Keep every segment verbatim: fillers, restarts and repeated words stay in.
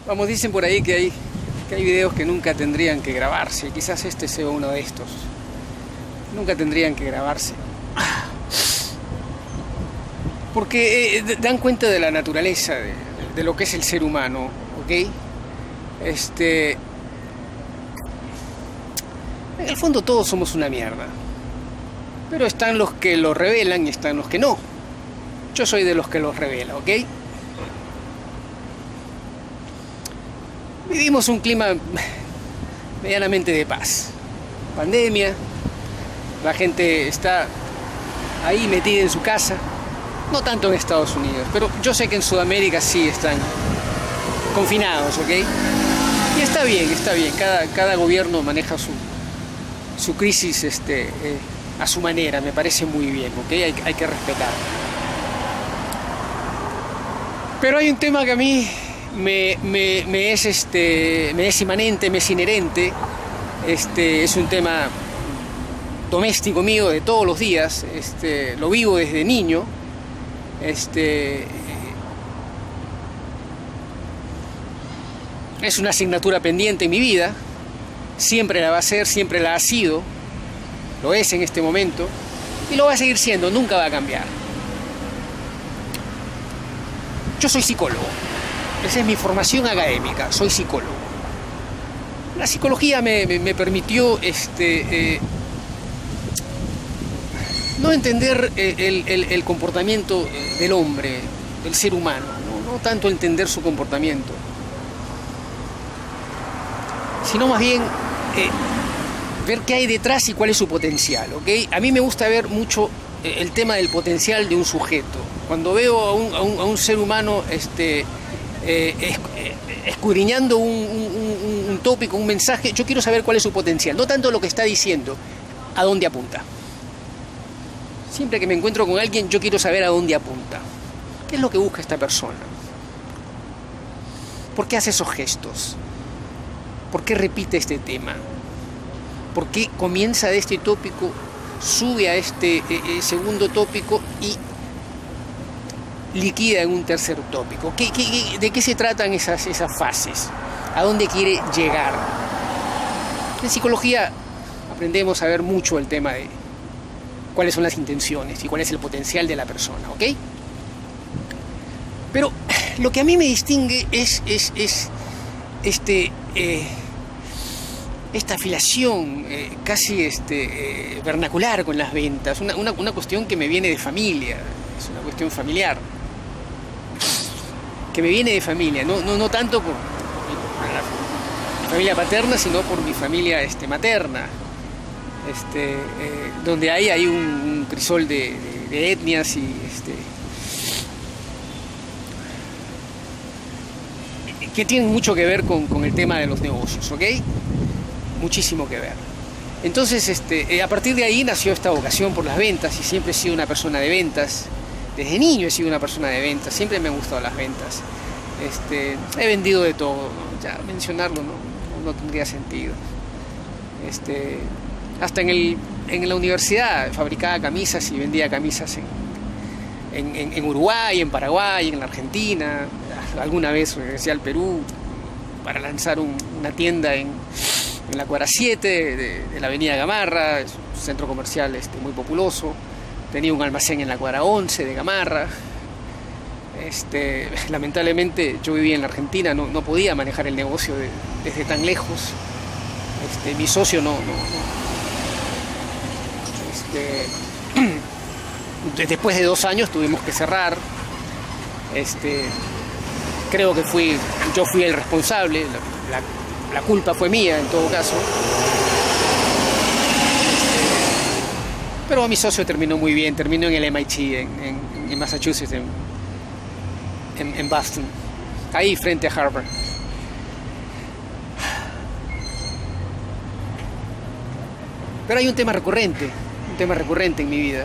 Vamos, dicen por ahí que hay, que hay videos que nunca tendrían que grabarse. Quizás este sea uno de estos. Nunca tendrían que grabarse. Porque eh, dan cuenta de la naturaleza, de, de lo que es el ser humano, ¿ok? Este... En el fondo todos somos una mierda. Pero están los que lo revelan y están los que no. Yo soy de los que los revela, ¿ok? Vivimos un clima medianamente de paz. Pandemia, la gente está ahí metida en su casa. No tanto en Estados Unidos, pero yo sé que en Sudamérica sí están confinados, ¿ok? Y está bien, está bien. Cada, cada gobierno maneja su, su crisis este, eh, a su manera. Me parece muy bien, ¿ok? Hay, hay que respetar. Pero hay un tema que a mí me, me, me, es, este, me es inmanente, me es inherente. Este, es un tema doméstico mío de todos los días. Este, lo vivo desde niño. Este, es una asignatura pendiente en mi vida. Siempre la va a ser, siempre la ha sido. Lo es en este momento. Y lo va a seguir siendo, nunca va a cambiar. Yo soy psicólogo. Esa es mi formación académica, soy psicólogo. La psicología me, me, me permitió este, eh, no entender el, el, el comportamiento del hombre, del ser humano, no, no tanto entender su comportamiento, sino más bien eh, ver qué hay detrás y cuál es su potencial, ¿ok? A mí me gusta ver mucho el tema del potencial de un sujeto. Cuando veo a un, a un, a un ser humano este, eh, escudriñando un, un, un, un tópico, un mensaje, yo quiero saber cuál es su potencial, no tanto lo que está diciendo, a dónde apunta. Siempre que me encuentro con alguien, yo quiero saber a dónde apunta. ¿Qué es lo que busca esta persona? ¿Por qué hace esos gestos? ¿Por qué repite este tema? ¿Por qué comienza de este tópico, sube a este eh, segundo tópico y liquida en un tercer tópico? ¿Qué, qué, ¿De qué se tratan esas, esas fases? ¿A dónde quiere llegar? En psicología aprendemos a ver mucho el tema de cuáles son las intenciones y cuál es el potencial de la persona, ¿ok? Pero lo que a mí me distingue es, es, es este, eh, esta afiliación eh, casi este, eh, vernacular con las ventas, una, una, una cuestión que me viene de familia, es una cuestión familiar, que me viene de familia, no, no, no tanto por mi familia paterna, sino por mi familia este, materna. Este, eh, donde hay, hay un, un crisol de, de, de etnias y este, que tienen mucho que ver con, con el tema de los negocios, ¿ok? Muchísimo que ver. Entonces, este, eh, a partir de ahí nació esta vocación por las ventas y siempre he sido una persona de ventas. Desde niño he sido una persona de ventas, siempre me han gustado las ventas. Este, he vendido de todo, ¿no? Ya mencionarlo no, no tendría sentido. Este... Hasta en, el, en la universidad fabricaba camisas y vendía camisas en, en, en Uruguay, en Paraguay, en la Argentina. Alguna vez regresé al Perú para lanzar un, una tienda en, en la cuadra siete de, de la avenida Gamarra, es un centro comercial este, muy populoso. Tenía un almacén en la cuadra once de Gamarra. Este, lamentablemente yo vivía en la Argentina, no, no podía manejar el negocio de, desde tan lejos. Este, mi socio no... no, no Este, después de dos años tuvimos que cerrar. Este, creo que fui, yo fui el responsable, la, la, la culpa fue mía en todo caso. Este, pero mi socio terminó muy bien, terminó en el M I T, en, en, en Massachusetts, en, en, en Boston, ahí frente a Harvard. Pero hay un tema recurrente. tema recurrente en mi vida.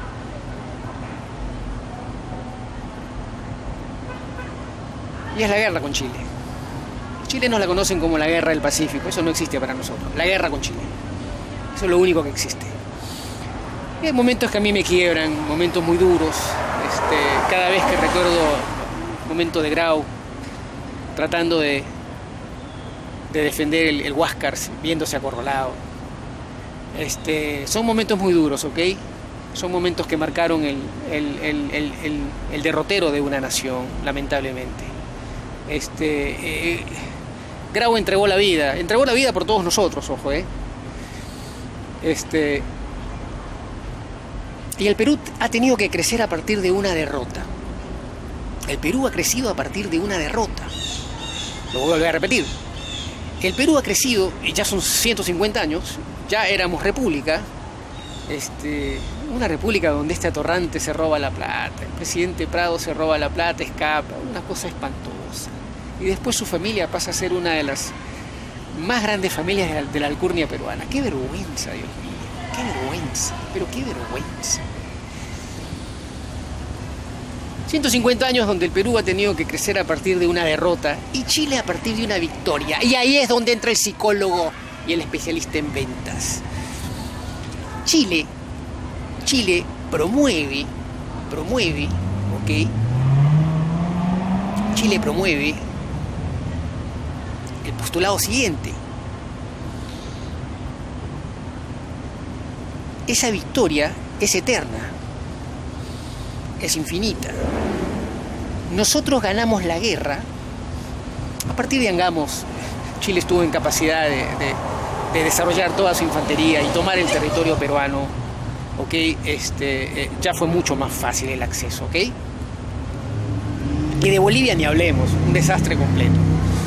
Y es la guerra con Chile. Los chilenos la conocen como la guerra del Pacífico. Eso no existe para nosotros. La guerra con Chile. Eso es lo único que existe. Y hay momentos que a mí me quiebran, momentos muy duros. Este, cada vez que recuerdo momentos de Grau, tratando de, de defender el, el Huáscar, viéndose acorralado. Este, son momentos muy duros, ¿ok? Son momentos que marcaron el, el, el, el, el, el derrotero de una nación, lamentablemente. Este, eh, Grau entregó la vida, entregó la vida por todos nosotros, ojo, ¿eh? Este, y el Perú ha tenido que crecer a partir de una derrota. El Perú ha crecido a partir de una derrota. Lo voy a repetir. El Perú ha crecido, y ya son ciento cincuenta años, ya éramos república, este, una república donde este atorrante se roba la plata, el presidente Prado se roba la plata, escapa, una cosa espantosa. Y después su familia pasa a ser una de las más grandes familias de la, de la alcurnia peruana. ¡Qué vergüenza, Dios mío! ¡Qué vergüenza! Pero qué vergüenza. ciento cincuenta años donde el Perú ha tenido que crecer a partir de una derrota y Chile a partir de una victoria. Y ahí es donde entra el psicólogo y el especialista en ventas. Chile, Chile promueve, promueve, ¿ok? Chile promueve el postulado siguiente. Esa victoria es eterna, es infinita. Nosotros ganamos la guerra. A partir de Angamos, Chile estuvo en capacidad de, de, de desarrollar toda su infantería y tomar el territorio peruano, ¿ok? Este, eh, ya fue mucho más fácil el acceso, ¿ok? Y de Bolivia ni hablemos, un desastre completo.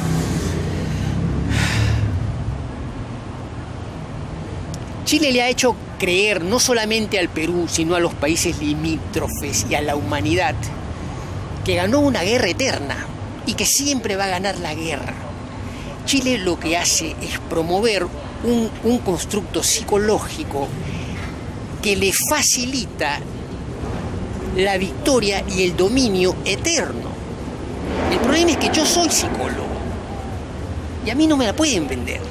Chile le ha hecho creer no solamente al Perú, sino a los países limítrofes y a la humanidad que ganó una guerra eterna y que siempre va a ganar la guerra. Chile lo que hace es promover un, un constructo psicológico que le facilita la victoria y el dominio eterno. El problema es que yo soy psicólogo y a mí no me la pueden vender.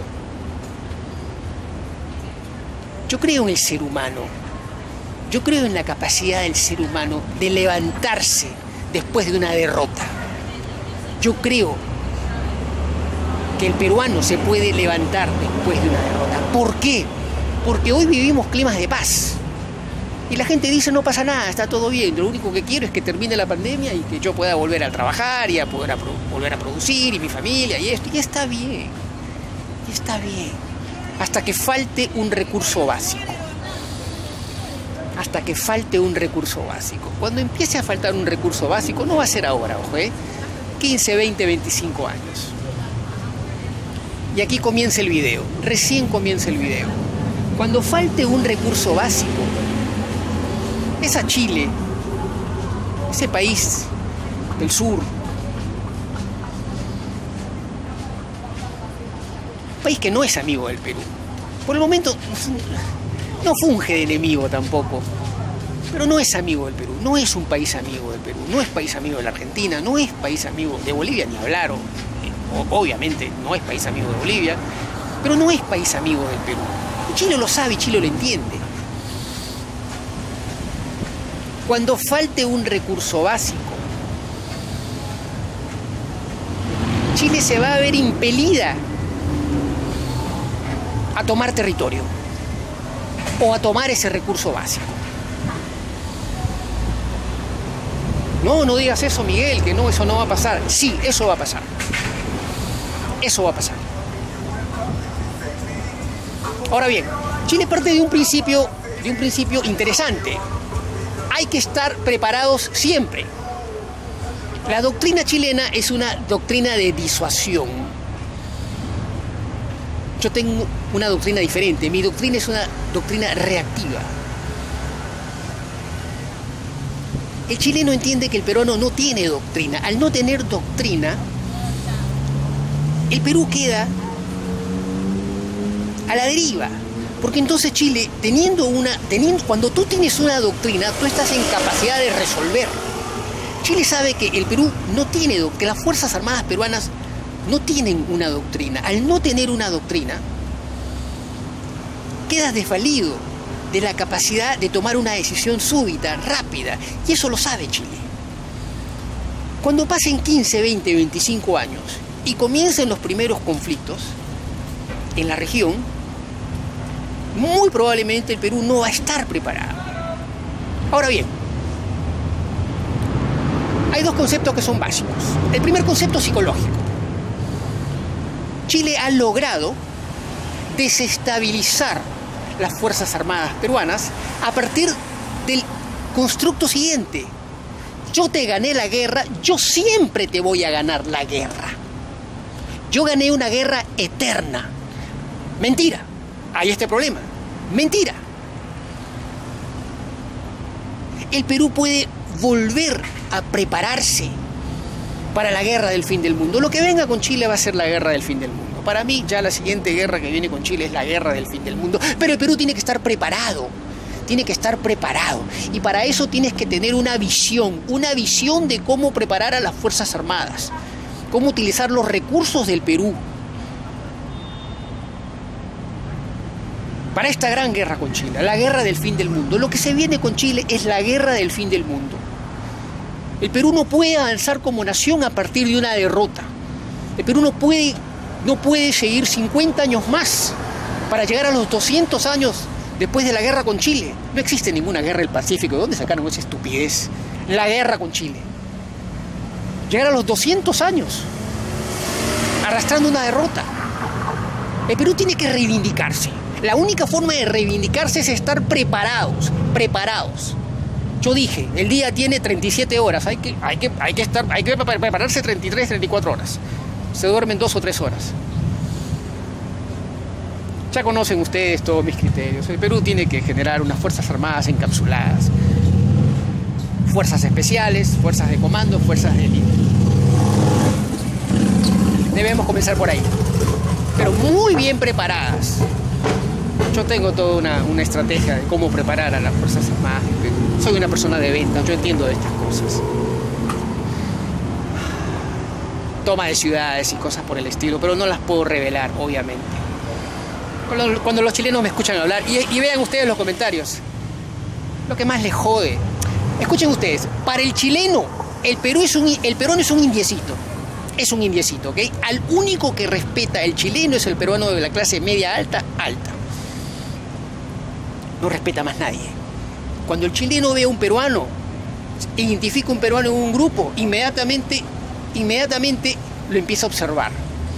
Yo creo en el ser humano, yo creo en la capacidad del ser humano de levantarse después de una derrota. Yo creo que el peruano se puede levantar después de una derrota. ¿Por qué? Porque hoy vivimos climas de paz. Y la gente dice, no pasa nada, está todo bien, lo único que quiero es que termine la pandemia y que yo pueda volver a trabajar y a poder a pro- volver a producir y mi familia y esto. Y está bien, y está bien. Hasta que falte un recurso básico. Hasta que falte un recurso básico. Cuando empiece a faltar un recurso básico, no va a ser ahora, ojo, ¿eh? quince, veinte, veinticinco años. Y aquí comienza el video, recién comienza el video. Cuando falte un recurso básico, esa Chile, ese país del sur, país que no es amigo del Perú. Por el momento no funge de enemigo tampoco, pero no es amigo del Perú, no es un país amigo del Perú, no es país amigo de la Argentina, no es país amigo de Bolivia, ni hablar, o, obviamente no es país amigo de Bolivia, pero no es país amigo del Perú. Y Chile lo sabe y Chile lo entiende. Cuando falte un recurso básico, Chile se va a ver impelida a tomar territorio o a tomar ese recurso básico. No, no digas eso, Miguel, que no, eso no va a pasar. Sí, eso va a pasar. Eso va a pasar. Ahora bien, Chile parte de un principio, de un principio interesante. Hay que estar preparados siempre. La doctrina chilena es una doctrina de disuasión. Yo tengo una doctrina diferente. Mi doctrina es una doctrina reactiva. El chileno entiende que el peruano no tiene doctrina. Al no tener doctrina, el Perú queda a la deriva. Porque entonces Chile, teniendo una, teniendo, cuando tú tienes una doctrina, tú estás en capacidad de resolver. Chile sabe que el Perú no tiene doctrina, que las Fuerzas Armadas peruanas no tienen una doctrina. Al no tener una doctrina, quedas desvalido de la capacidad de tomar una decisión súbita, rápida. Y eso lo sabe Chile. Cuando pasen quince, veinte, veinticinco años y comiencen los primeros conflictos en la región, muy probablemente el Perú no va a estar preparado. Ahora bien, hay dos conceptos que son básicos. El primer concepto psicológico. Chile ha logrado desestabilizar las Fuerzas Armadas peruanas a partir del constructo siguiente: yo te gané la guerra, yo siempre te voy a ganar la guerra. Yo gané una guerra eterna. Mentira. Hay este problema. Mentira. El Perú puede volver a prepararse para la guerra del fin del mundo. Lo que venga con Chile va a ser la guerra del fin del mundo. Para mí, ya la siguiente guerra que viene con Chile es la guerra del fin del mundo. Pero el Perú tiene que estar preparado. Tiene que estar preparado. Y para eso tienes que tener una visión. Una visión de cómo preparar a las Fuerzas Armadas. Cómo utilizar los recursos del Perú para esta gran guerra con Chile, la guerra del fin del mundo. Lo que se viene con Chile es la guerra del fin del mundo. El Perú no puede avanzar como nación a partir de una derrota. El Perú no puede, no puede seguir cincuenta años más para llegar a los doscientos años después de la guerra con Chile. No existe ninguna guerra del Pacífico. ¿De dónde sacaron esa estupidez? La guerra con Chile. Llegar a los doscientos años arrastrando una derrota. El Perú tiene que reivindicarse. La única forma de reivindicarse es estar preparados, preparados. Yo dije, el día tiene treinta y siete horas, hay que, hay que, hay que, estar, hay que prepararse treinta y tres, treinta y cuatro horas. Se duermen dos o tres horas. Ya conocen ustedes todos mis criterios. El Perú tiene que generar unas fuerzas armadas encapsuladas. Fuerzas especiales, fuerzas de comando, fuerzas de élite. Debemos comenzar por ahí. Pero muy bien preparadas. Yo tengo toda una, una estrategia de cómo preparar a las Fuerzas Armadas. Soy una persona de ventas, yo entiendo de estas cosas. Toma de ciudades y cosas por el estilo, pero no las puedo revelar, obviamente. Cuando, cuando los chilenos me escuchan hablar, y, y vean ustedes los comentarios, lo que más les jode. Escuchen ustedes, para el chileno, el Perú es un, el peruano es un indiecito. Es un indiecito, ¿ok? Al único que respeta el chileno es el peruano de la clase media alta, alta. No respeta más nadie. Cuando el chileno ve a un peruano, identifica un peruano en un grupo, inmediatamente, inmediatamente lo empieza a observar.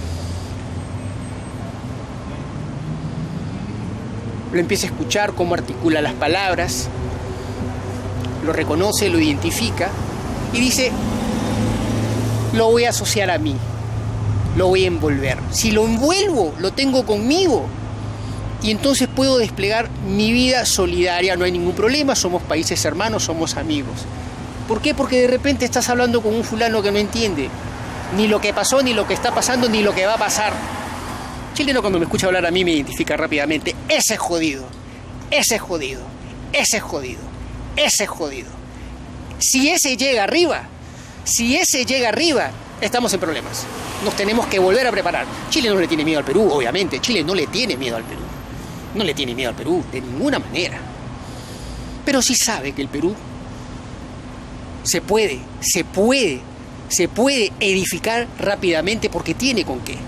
Lo empieza a escuchar cómo articula las palabras, lo reconoce, lo identifica y dice: lo voy a asociar a mí, lo voy a envolver. Si lo envuelvo, lo tengo conmigo. Y entonces puedo desplegar mi vida solidaria, no hay ningún problema, somos países hermanos, somos amigos. ¿Por qué? Porque de repente estás hablando con un fulano que no entiende ni lo que pasó, ni lo que está pasando, ni lo que va a pasar. El chileno cuando me escucha hablar a mí me identifica rápidamente: ese es jodido, ese es jodido, ese es jodido, ese es jodido. Si ese llega arriba, si ese llega arriba, estamos en problemas. Nos tenemos que volver a preparar. Chile no le tiene miedo al Perú, obviamente. Chile no le tiene miedo al Perú. No le tiene miedo al Perú, de ninguna manera. Pero sí sabe que el Perú se puede, se puede, se puede edificar rápidamente porque tiene con qué.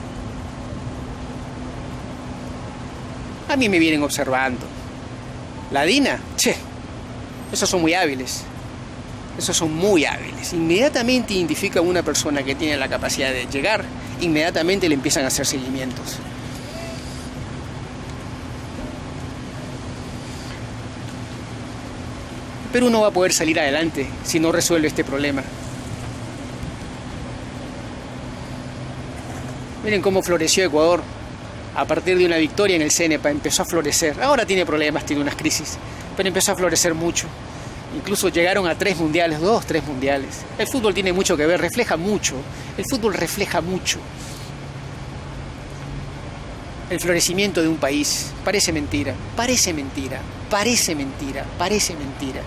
A mí me vienen observando. La DINA, che, esos son muy hábiles. Esos son muy hábiles. Inmediatamente identifican a una persona que tiene la capacidad de llegar, inmediatamente le empiezan a hacer seguimientos. Perú no va a poder salir adelante si no resuelve este problema. Miren cómo floreció Ecuador a partir de una victoria en el CENEPA. Empezó a florecer. Ahora tiene problemas, tiene unas crisis, pero empezó a florecer mucho. Incluso llegaron a tres mundiales, dos, tres mundiales. El fútbol tiene mucho que ver, refleja mucho. El fútbol refleja mucho el florecimiento de un país. Parece mentira, parece mentira, parece mentira, parece mentira.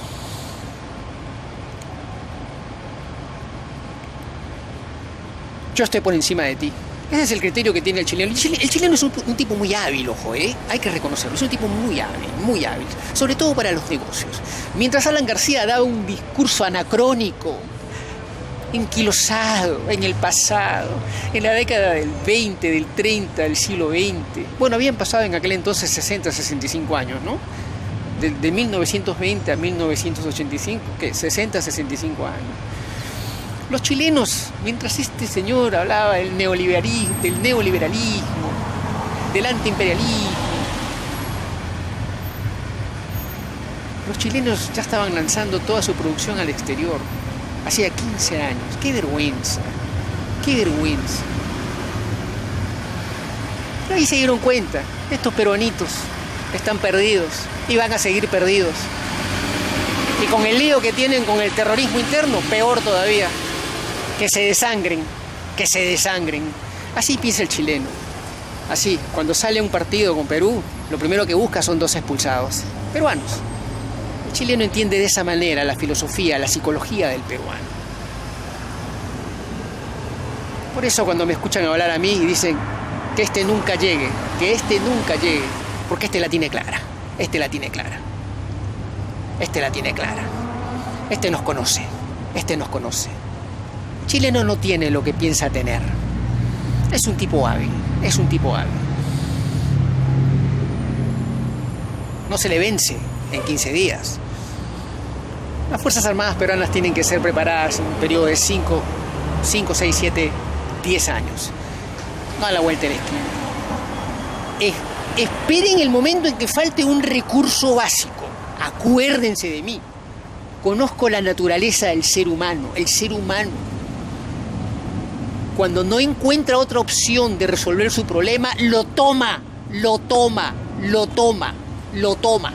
Yo estoy por encima de ti. Ese es el criterio que tiene el chileno. El chileno, el chileno es un, un tipo muy hábil, ojo, ¿eh? Hay que reconocerlo. Es un tipo muy hábil, muy hábil. Sobre todo para los negocios. Mientras Alan García daba un discurso anacrónico, enquilosado en el pasado, en la década del veinte, del treinta, del siglo veinte. Bueno, habían pasado en aquel entonces sesenta, sesenta y cinco años, ¿no? De, de mil novecientos veinte a mil novecientos ochenta y cinco, ¿qué? sesenta, sesenta y cinco años. Los chilenos, mientras este señor hablaba del neoliberalismo, del neoliberalismo, del antiimperialismo, los chilenos ya estaban lanzando toda su producción al exterior. Hacía quince años. ¡Qué vergüenza! ¡Qué vergüenza! Pero ahí se dieron cuenta. Estos peruanitos están perdidos y van a seguir perdidos. Y con el lío que tienen con el terrorismo interno, peor todavía. Que se desangren, que se desangren. Así piensa el chileno. Así, cuando sale un partido con Perú, lo primero que busca son dos expulsados. Peruanos. El chileno entiende de esa manera la filosofía, la psicología del peruano. Por eso cuando me escuchan hablar a mí y dicen que este nunca llegue, que este nunca llegue, porque este la tiene clara, este la tiene clara, este la tiene clara, este nos conoce, este nos conoce. El chileno no tiene lo que piensa tener. Es un tipo hábil, es un tipo hábil. No se le vence en quince días. Las Fuerzas Armadas peruanas tienen que ser preparadas en un periodo de cinco, seis, siete, diez años. No a la vuelta de la esquina. Es, esperen el momento en que falte un recurso básico. Acuérdense de mí. Conozco la naturaleza del ser humano. El ser humano, cuando no encuentra otra opción de resolver su problema, lo toma, lo toma, lo toma, lo toma.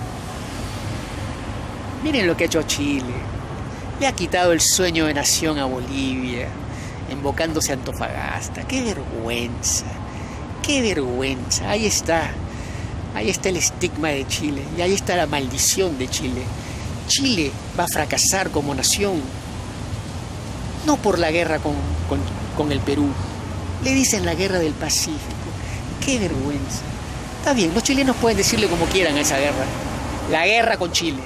Miren lo que ha hecho Chile. Le ha quitado el sueño de nación a Bolivia, invocándose a Antofagasta. ¡Qué vergüenza! ¡Qué vergüenza! Ahí está. Ahí está el estigma de Chile. Y ahí está la maldición de Chile. Chile va a fracasar como nación. No por la guerra con, con, con el Perú. Le dicen la guerra del Pacífico. ¡Qué vergüenza! Está bien, los chilenos pueden decirle como quieran a esa guerra. La guerra con Chile.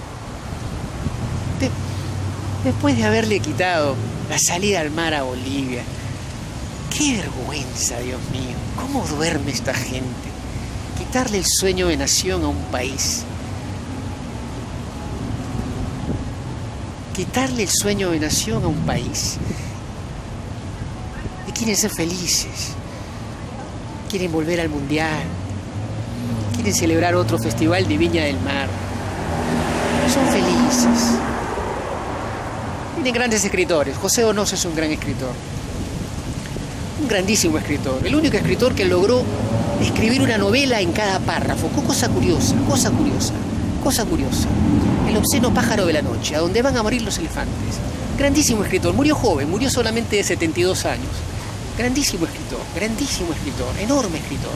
De, después de haberle quitado la salida al mar a Bolivia. ¡Qué vergüenza, Dios mío! ¿Cómo duerme esta gente? Quitarle el sueño de nación a un país. Quitarle el sueño de nación a un país. Y quieren ser felices. Quieren volver al mundial. Quieren celebrar otro festival de Viña del Mar. Son felices. Tienen grandes escritores. José Donoso es un gran escritor. Un grandísimo escritor. El único escritor que logró escribir una novela en cada párrafo. Cosa curiosa, cosa curiosa, cosa curiosa. El obsceno pájaro de la noche, a donde van a morir los elefantes. Grandísimo escritor. Murió joven, murió solamente de setenta y dos años. Grandísimo escritor, grandísimo escritor, enorme escritor.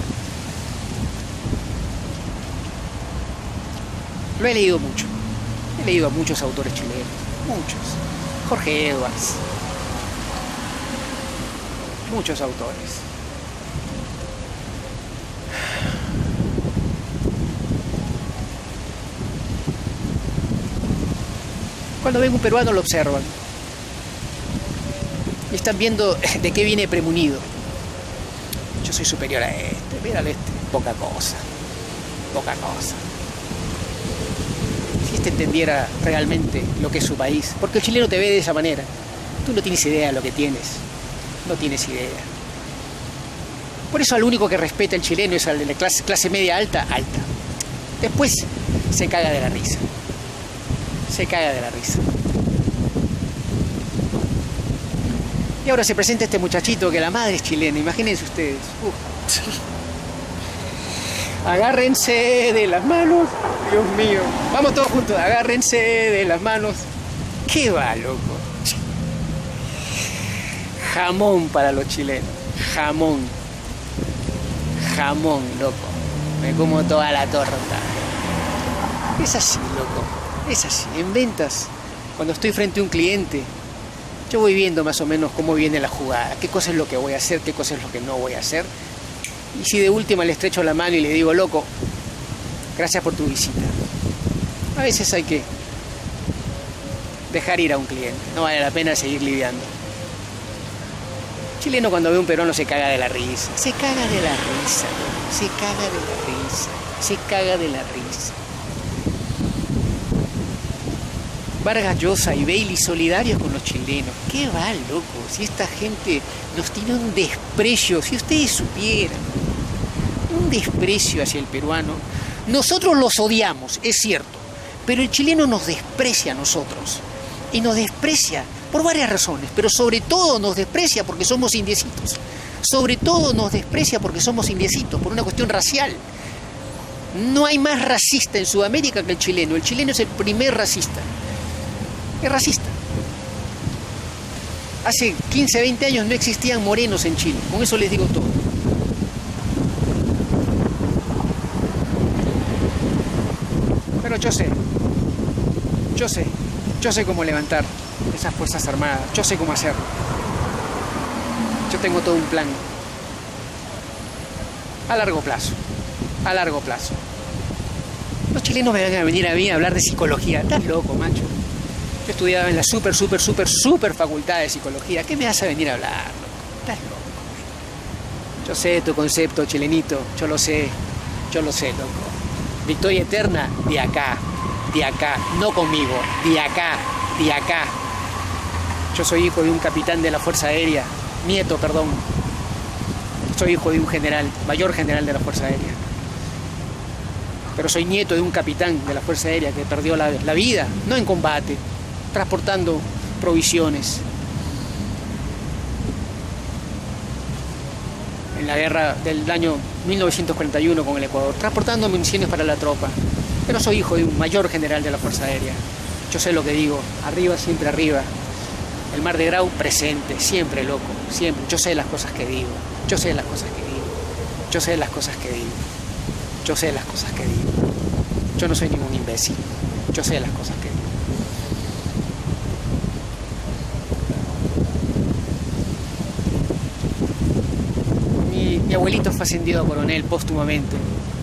Lo he leído mucho. He leído a muchos autores chilenos. Muchos. Jorge Edwards. Muchos autores. Cuando ven un peruano lo observan. Y están viendo de qué viene premunido. Yo soy superior a este. Mírale este. Poca cosa. Poca cosa. Si este entendiera realmente lo que es su país. Porque el chileno te ve de esa manera. Tú no tienes idea de lo que tienes. No tienes idea. Por eso al único que respeta el chileno es al de la clase, clase media alta, alta. Después se caga de la risa. Se caga de la risa. Y ahora se presenta este muchachito que la madre es chilena. Imagínense ustedes. Uf. Agárrense de las manos. Dios mío. Vamos todos juntos. Agárrense de las manos. ¿Qué va, loco? Jamón para los chilenos. Jamón. Jamón, loco. Me como toda la torta. Es así, loco. Es así. En ventas, cuando estoy frente a un cliente, yo voy viendo más o menos cómo viene la jugada. Qué cosa es lo que voy a hacer, qué cosa es lo que no voy a hacer. Y si de última le estrecho la mano y le digo, loco, gracias por tu visita. A veces hay que dejar ir a un cliente. No vale la pena seguir lidiando. El chileno cuando ve a un peruano se caga de la risa. Se caga de la risa, ¿no? Se caga de la risa. Se caga de la risa. Vargas Llosa y Bailey solidarios con los chilenos. ¿Qué va, loco? Si esta gente nos tiene un desprecio, si ustedes supieran, un desprecio hacia el peruano. Nosotros los odiamos, es cierto, pero el chileno nos desprecia a nosotros. Y nos desprecia por varias razones, pero sobre todo nos desprecia porque somos indiecitos. Sobre todo nos desprecia porque somos indiecitos, por una cuestión racial. No hay más racista en Sudamérica que el chileno. El chileno es el primer racista. Es racista. Hace quince, veinte años no existían morenos en Chile. Con eso les digo todo. Pero yo sé. Yo sé. Yo sé cómo levantar esas fuerzas armadas. Yo sé cómo hacerlo. Yo tengo todo un plan. A largo plazo. A largo plazo. Los chilenos me van a venir a mí a hablar de psicología. Estás loco, macho. Yo estudiaba en la super, super, super, super facultad de psicología. ¿Qué me vas a venir a hablar, loco? Estás loco. Yo sé tu concepto, chilenito. Yo lo sé. Yo lo sé, loco. Victoria eterna, de acá. De acá. No conmigo. De acá. De acá. Yo soy hijo de un capitán de la Fuerza Aérea. Nieto, perdón. Soy hijo de un general. Mayor general de la Fuerza Aérea. Pero soy nieto de un capitán de la Fuerza Aérea que perdió la, la vida. No en combate. Transportando provisiones. En la guerra del año mil novecientos cuarenta y uno con el Ecuador, transportando municiones para la tropa. Pero soy hijo de un mayor general de la Fuerza Aérea. Yo sé lo que digo, arriba, siempre arriba. El Mar de Grau presente, siempre, loco, siempre. Yo sé las cosas que digo, yo sé las cosas que digo, yo sé las cosas que digo, yo sé las cosas que digo. Yo no soy ningún imbécil, yo sé las cosas que digo. Mi abuelito fue ascendido a coronel póstumamente.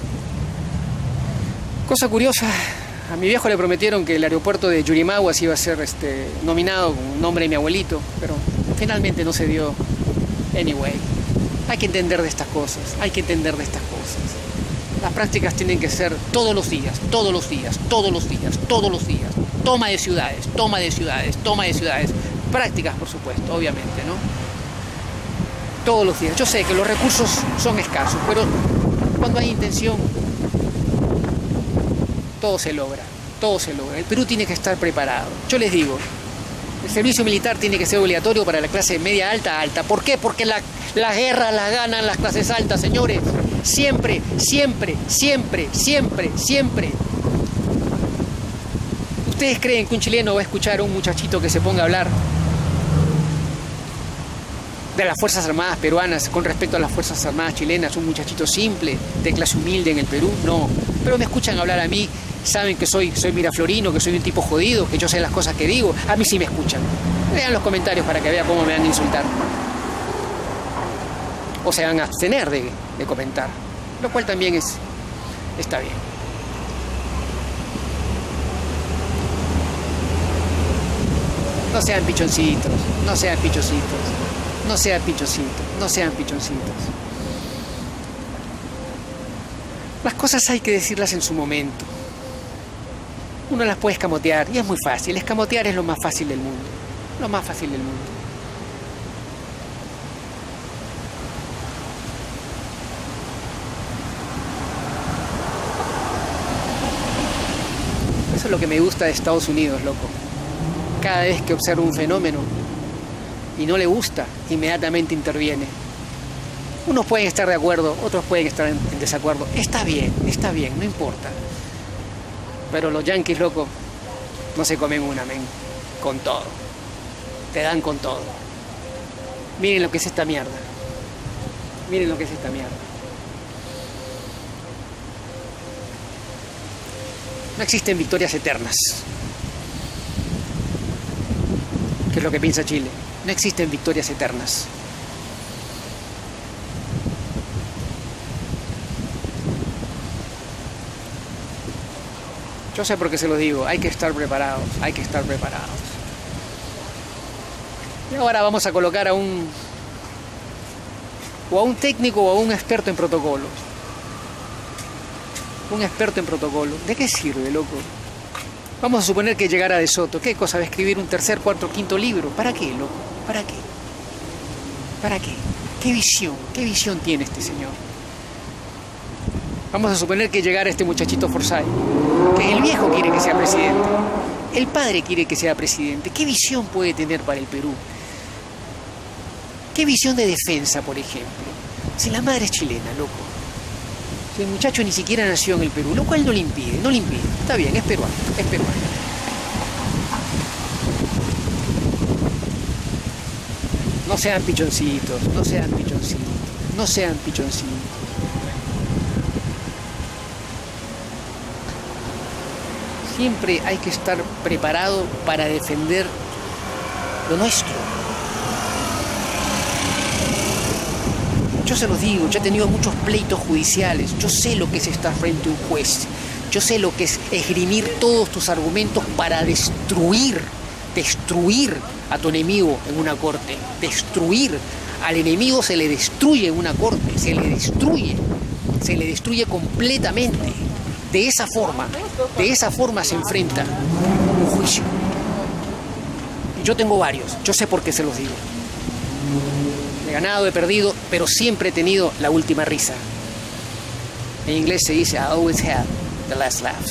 Cosa curiosa, a mi viejo le prometieron que el aeropuerto de Yurimaguas iba a ser este, nominado con un nombre de mi abuelito, pero finalmente no se dio. Anyway, hay que entender de estas cosas, hay que entender de estas cosas. Las prácticas tienen que ser todos los días, todos los días, todos los días, todos los días. Toma de ciudades, toma de ciudades, toma de ciudades. Prácticas, por supuesto, obviamente, ¿no? Todos los días. Yo sé que los recursos son escasos, pero cuando hay intención, todo se logra, todo se logra. El Perú tiene que estar preparado. Yo les digo, el servicio militar tiene que ser obligatorio para la clase media alta alta. ¿Por qué? Porque la, la guerra la ganan las clases altas, señores. Siempre, siempre, siempre, siempre, siempre. ¿Ustedes creen que un chileno va a escuchar a un muchachito que se ponga a hablar de las Fuerzas Armadas peruanas con respecto a las Fuerzas Armadas chilenas? Un muchachito simple, de clase humilde en el Perú, no. Pero me escuchan hablar a mí, saben que soy, soy miraflorino, que soy un tipo jodido, que yo sé las cosas que digo. A mí sí me escuchan. Vean los comentarios para que vean cómo me van a insultar. O se van a abstener de, de comentar, lo cual también es, está bien. No sean pichoncitos, no sean pichoncitos. No sean pichoncitos, no sean pichoncitos. Las cosas hay que decirlas en su momento. Uno las puede escamotear y es muy fácil. Escamotear es lo más fácil del mundo. Lo más fácil del mundo. Eso es lo que me gusta de Estados Unidos, loco. Cada vez que observo un fenómeno y no le gusta, inmediatamente interviene. Unos pueden estar de acuerdo, otros pueden estar en desacuerdo. Está bien, está bien, no importa. Pero los yanquis, loco, no se comen una, men. Con todo. Te dan con todo. Miren lo que es esta mierda. Miren lo que es esta mierda. No existen victorias eternas. ¿Qué es lo que piensa Chile? No existen victorias eternas. Yo sé por qué se lo digo, hay que estar preparados, hay que estar preparados. Y ahora vamos a colocar a un o a un técnico o a un experto en protocolos. Un experto en protocolo. ¿De qué sirve, loco? Vamos a suponer que llegara De Soto. ¿Qué cosa? ¿Va a escribir un tercer, cuarto, quinto libro? ¿Para qué, loco? ¿Para qué? ¿Para qué? ¿Qué visión? ¿Qué visión tiene este señor? Vamos a suponer que llegara este muchachito Forsyth, que el viejo quiere que sea presidente. El padre quiere que sea presidente. ¿Qué visión puede tener para el Perú? ¿Qué visión de defensa, por ejemplo? Si la madre es chilena, loco. Si el muchacho ni siquiera nació en el Perú, lo cual no le impide, no le impide. Está bien, es peruano, es peruano. No sean pichoncitos, no sean pichoncitos, no sean pichoncitos. Siempre hay que estar preparado para defender lo nuestro. Yo se los digo, yo he tenido muchos pleitos judiciales, yo sé lo que es estar frente a un juez, yo sé lo que es esgrimir todos tus argumentos para destruir, destruir a tu enemigo en una corte, destruir. Al enemigo se le destruye en una corte, se le destruye, se le destruye completamente. De esa forma, de esa forma se enfrenta un juicio. Y yo tengo varios, yo sé por qué se los digo. He ganado, he perdido, pero siempre he tenido la última risa. En inglés se dice, I always had the last laugh.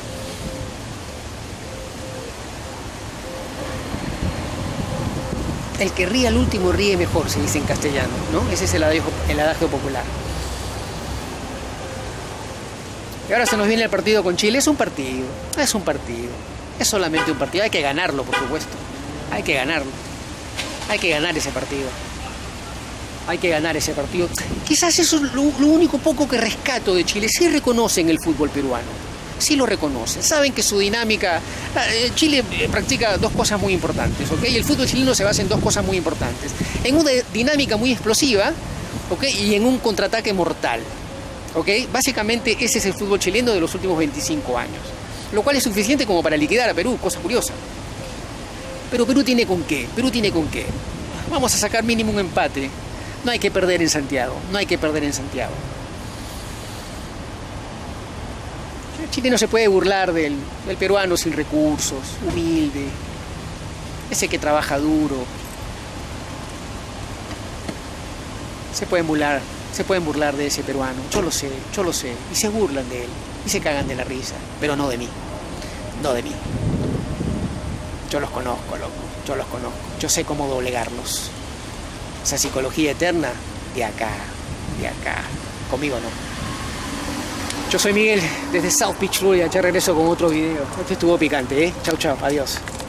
El que ríe al último ríe mejor, se dice en castellano, ¿no? Ese es el adagio, el adagio popular. Y ahora se nos viene el partido con Chile. Es un partido, es un partido. Es solamente un partido. Hay que ganarlo, por supuesto. Hay que ganarlo. Hay que ganar ese partido. Hay que ganar ese partido. Quizás eso es lo, lo único poco que rescato de Chile. Sí reconocen el fútbol peruano. Sí lo reconocen. Saben que su dinámica... Chile practica dos cosas muy importantes, ¿ok? El fútbol chileno se basa en dos cosas muy importantes. En una dinámica muy explosiva, ¿ok? Y en un contraataque mortal. ¿Ok? Básicamente ese es el fútbol chileno de los últimos veinticinco años. Lo cual es suficiente como para liquidar a Perú, cosa curiosa. Pero Perú tiene con qué, Perú tiene con qué. Vamos a sacar mínimo un empate. No hay que perder en Santiago, no hay que perder en Santiago. Chile no se puede burlar del, del peruano sin recursos, humilde, ese que trabaja duro. Se pueden burlar. Se pueden burlar de ese peruano, yo lo sé, yo lo sé, y se burlan de él, y se cagan de la risa, pero no de mí, no de mí. Yo los conozco, loco, yo los conozco, yo sé cómo doblegarlos. Esa psicología eterna, de acá, de acá, conmigo no. Yo soy Miguel, desde South Beach, Florida, ya regreso con otro video. Este estuvo picante, ¿eh? Chau, chau, adiós.